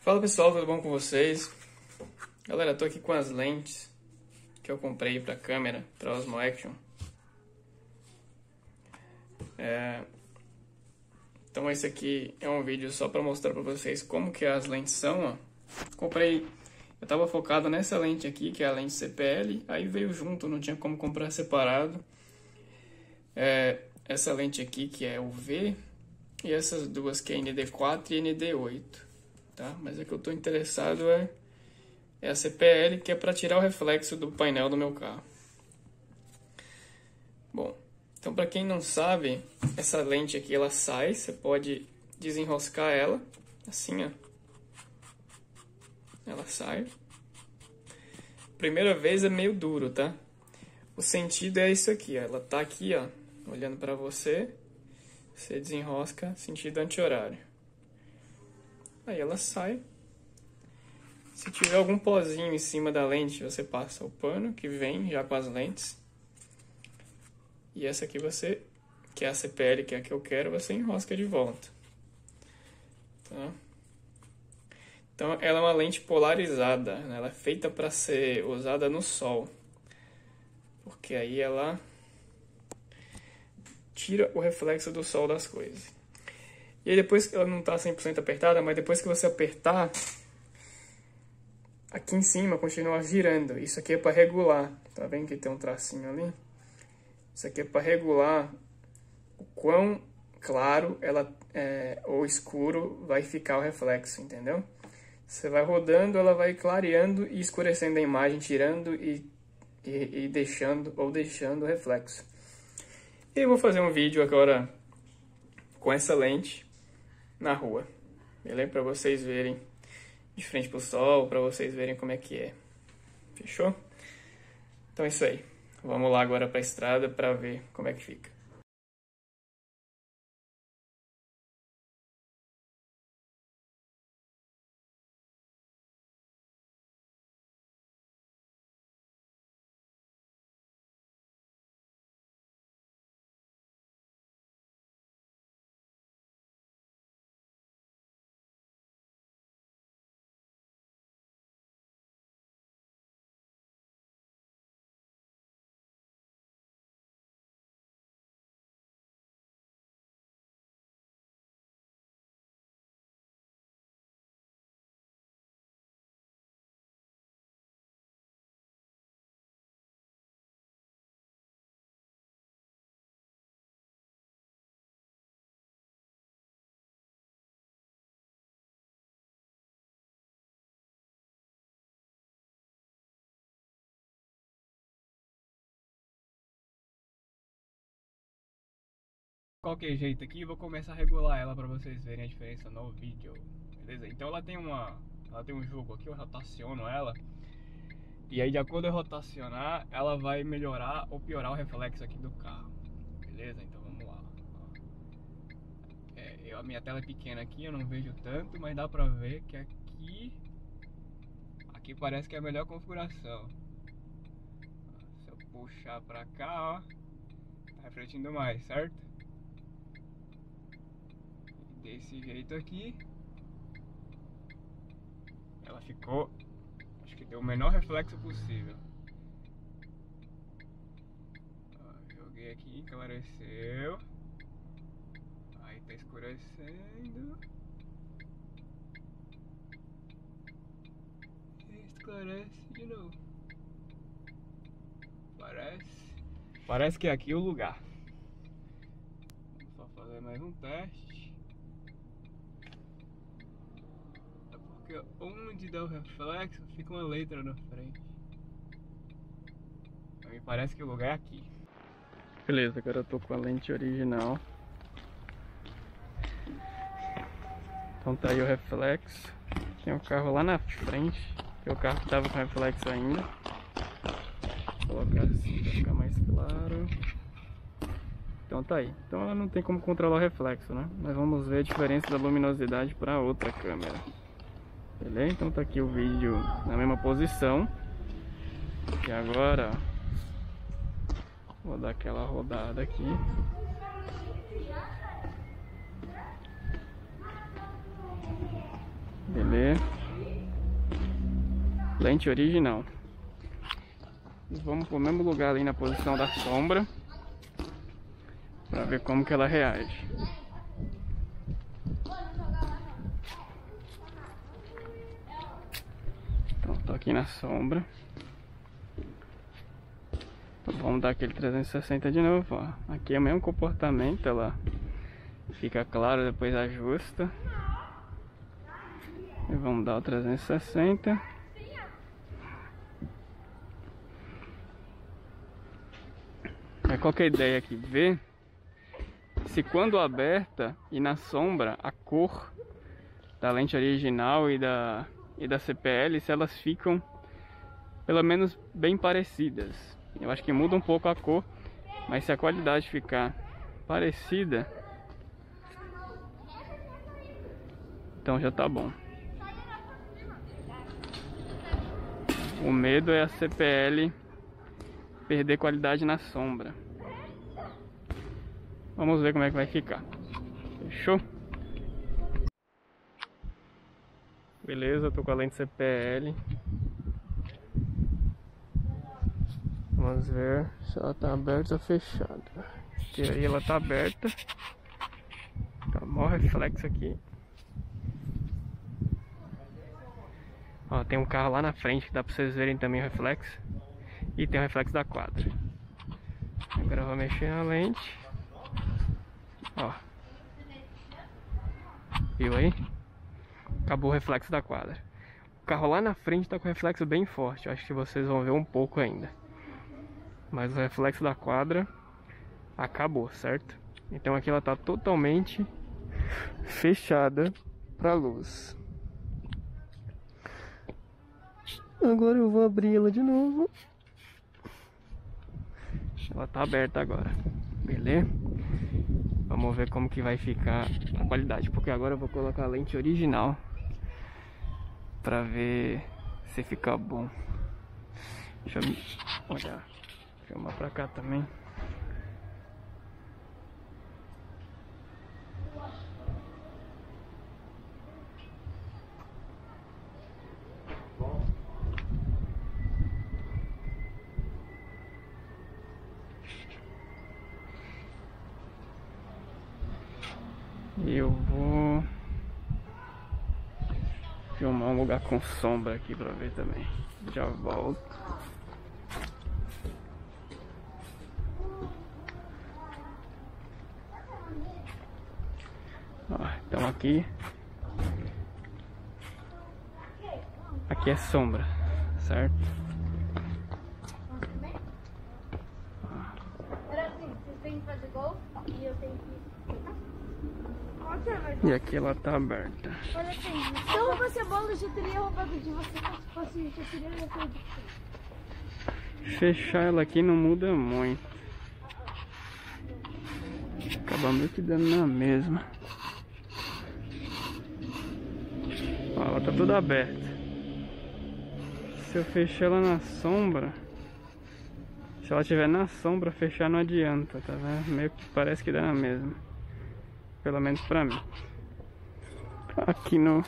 Fala pessoal, tudo bom com vocês? Galera, tô aqui com as lentes que eu comprei pra câmera, pra Osmo Action. Então esse aqui é um vídeo só pra mostrar pra vocês como que as lentes são, ó. Comprei, eu tava focado nessa lente aqui, que é a lente CPL, aí veio junto, não tinha como comprar separado. Essa lente aqui que é o V, e essas duas que é ND4 e ND8. Tá? Mas a que eu estou interessado é a CPL, que é para tirar o reflexo do painel do meu carro. Bom, então para quem não sabe, essa lente aqui ela sai, você pode desenroscar ela, assim ó. Ela sai. Primeira vez é meio duro, tá? O sentido é isso aqui, ó. Ela tá aqui, ó, olhando para você. Você desenrosca, sentido anti-horário. Aí ela sai. Se tiver algum pozinho em cima da lente, você passa o pano que vem já com as lentes. E essa aqui você, que é a CPL, que é a que eu quero, você enrosca de volta. Tá? Então ela é uma lente polarizada, né? Ela é feita para ser usada no sol. Porque aí ela tira o reflexo do sol das coisas. E aí depois que ela não está 100% apertada, mas depois que você apertar, aqui em cima continua girando. Isso aqui é para regular. Tá vendo que tem um tracinho ali? Isso aqui é para regular o quão claro ela ou escuro vai ficar o reflexo, entendeu? Você vai rodando, ela vai clareando e escurecendo a imagem, tirando e deixando o reflexo. E eu vou fazer um vídeo agora com essa lente na rua, beleza? Para vocês verem de frente pro sol, para vocês verem como é que é. Fechou? Então é isso aí. Vamos lá agora para a estrada para ver como é que fica. De qualquer jeito aqui, vou começar a regular ela para vocês verem a diferença no vídeo, beleza? Então ela tem um jogo aqui, eu rotaciono ela. E aí de acordo eu rotacionar, ela vai melhorar ou piorar o reflexo aqui do carro, beleza? Então vamos lá. A minha tela é pequena aqui, eu não vejo tanto, mas dá pra ver que aqui parece que é a melhor configuração. Se eu puxar pra cá, ó, tá refletindo mais, certo? Desse jeito aqui, ela ficou, acho que deu o menor reflexo possível. Joguei aqui, esclareceu. Aí tá escurecendo. Esclarece de novo. Parece que é aqui o lugar. Vamos só fazer mais um teste. É porque onde dá o reflexo fica uma letra na frente. Me parece que o lugar é aqui. Beleza, agora eu tô com a lente original. Então tá aí o reflexo. Tem um carro lá na frente, que o carro tava com reflexo ainda. Vou colocar assim pra ficar mais claro. Então tá aí. Então ela não tem como controlar o reflexo, né? Mas vamos ver a diferença da luminosidade para outra câmera. Beleza? Então tá aqui o vídeo na mesma posição. E agora, ó, vou dar aquela rodada aqui. Beleza? lente original. Vamos pro mesmo lugar ali na posição da sombra para ver como que ela reage. Então, tô aqui na sombra. Vamos dar aquele 360 de novo, ó. Aqui é o mesmo comportamento, ela fica clara, depois ajusta. E vamos dar o 360. Qual que é a ideia aqui? Ver se quando aberta e na sombra a cor da lente original e da CPL, se elas ficam pelo menos bem parecidas. Eu acho que muda um pouco a cor, mas se a qualidade ficar parecida, então já tá bom. O medo é a CPL perder qualidade na sombra. Vamos ver como é que vai ficar. Fechou? Beleza, eu tô com a lente CPL. Vamos ver se ela tá aberta ou fechada. Aqui aí ela tá aberta. Tá maior reflexo aqui. Ó, tem um carro lá na frente que dá pra vocês verem também o reflexo. E tem o reflexo da quadra. Agora eu vou mexer na lente. Ó. Viu aí? Acabou o reflexo da quadra. O carro lá na frente tá com o reflexo bem forte. Eu acho que vocês vão ver um pouco ainda. Mas o reflexo da quadra acabou, certo? Então aqui ela tá totalmente fechada pra luz. Agora eu vou abrir ela de novo. Ela tá aberta agora. Beleza? Vamos ver como que vai ficar a qualidade. Porque agora eu vou colocar a lente original pra ver se fica bom. Deixa eu olhar. Filmar pra cá também. E eu vou filmar um lugar com sombra aqui pra ver também. Já volto. Ó, então aqui é sombra, certo? E aqui ela tá aberta. Olha aqui, se eu roubasse a bola, eu já teria roubado de você. Se eu teria roubado. Fechar ela aqui não muda muito. Acaba meio que dando na mesma. Ó, ela tá toda aberta. Se eu fechar ela na sombra, se ela estiver na sombra, fechar não adianta, tá vendo? Meio que parece que dá na mesma. Pelo menos pra mim. Aqui no...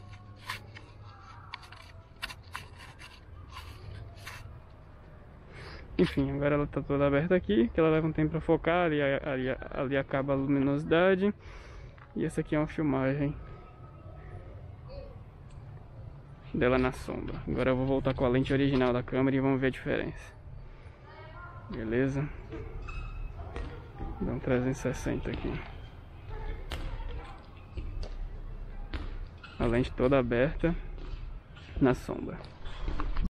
Enfim, agora ela tá toda aberta aqui, que ela leva um tempo pra focar, ali acaba a luminosidade. E essa aqui é uma filmagem dela na sombra. Agora eu vou voltar com a lente original da câmera e vamos ver a diferença. Beleza? Dá um 360 aqui. A lente toda aberta na sombra.